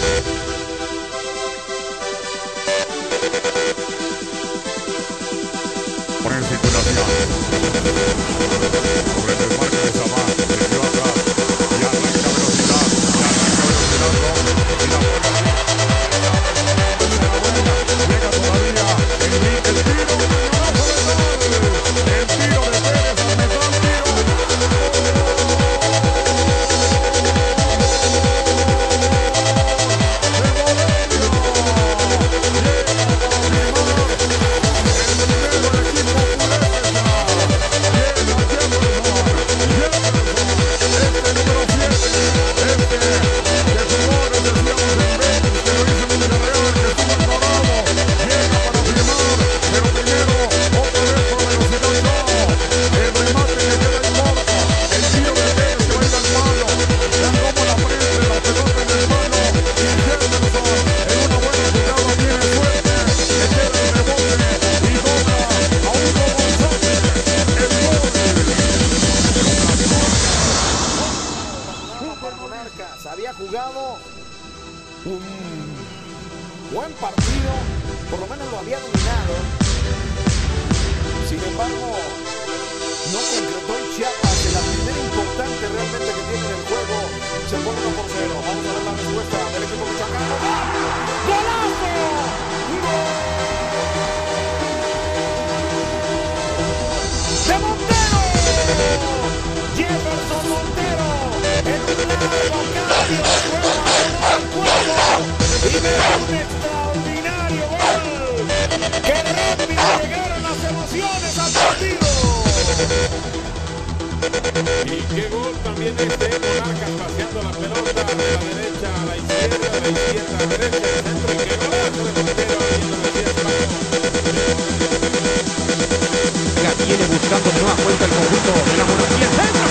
Poner circulación. Sobre el desmarque de Sabá. Se quedó atrás. Y arranca velocidad. Y la buena. Llega todavía. Enrique el tiro. El tiro de Pérez al metal. Había jugado un buen partido, por lo menos lo había dominado. Sin embargo, no concretó el Chiapas en la primera importante realmente que tiene en el juego. Se pone 1-0. Vamos a ver la respuesta del equipo michoacano. ¡Golazo! ¡Gol! ¡De Montero! Jefferson Montero en un largo cambio, y mete un extraordinario gol. ¡Qué rápido llegaron las emociones al partido! Y qué gol también Monarcas paseando la pelota de la derecha a la izquierda, de la izquierda a la derecha, del centro, y qué golazo de Montero abriendo la viene buscando de nueva cuenta el conjunto de la monarquía.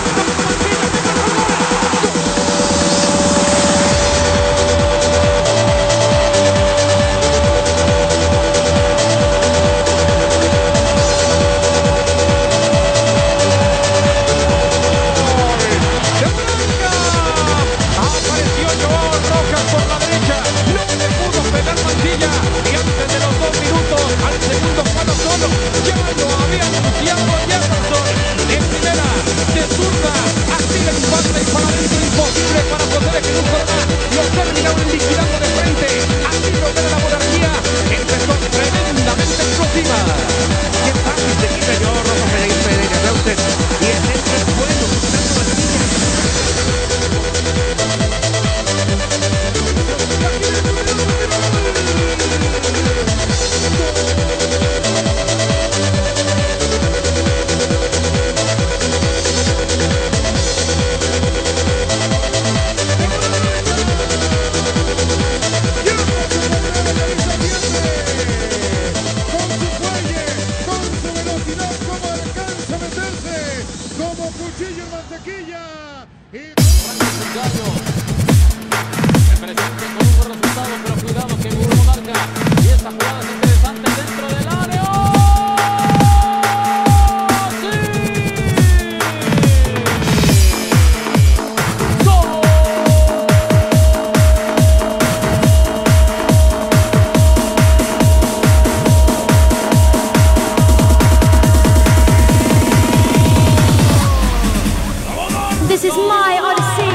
This is my Odyssey.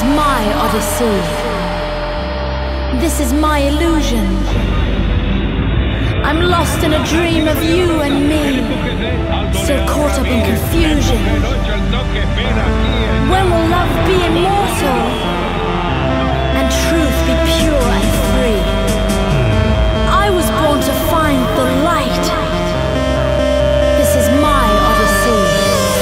my odyssey. This is my illusion. I'm lost in a dream of you and me, still caught up in confusion. When will love be immortal and truth be pure and free? I was born to find the light. This is my odyssey.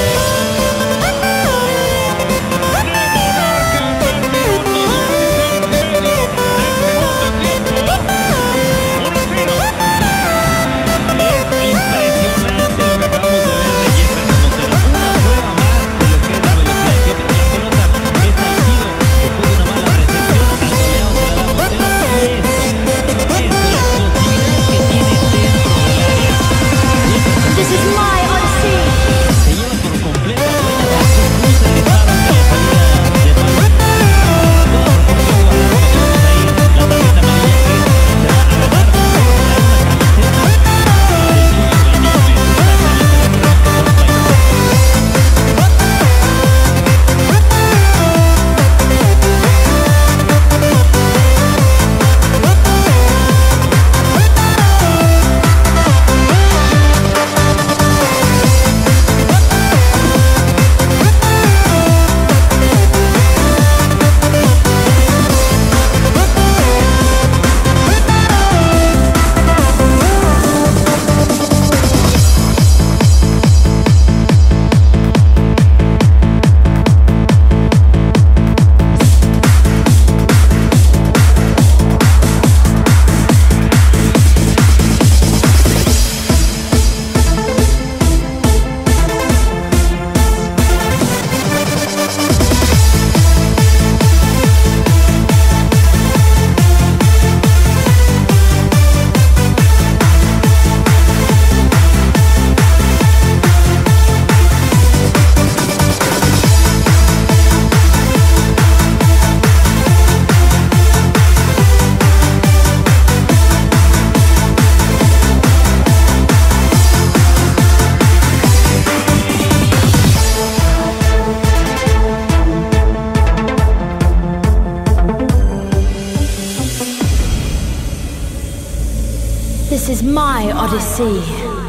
This is my odyssey.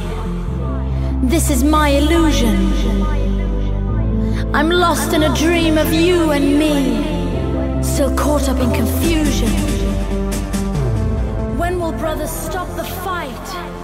This is my illusion. I'm lost in a dream of you and me, still caught up in confusion. When will brothers stop the fight?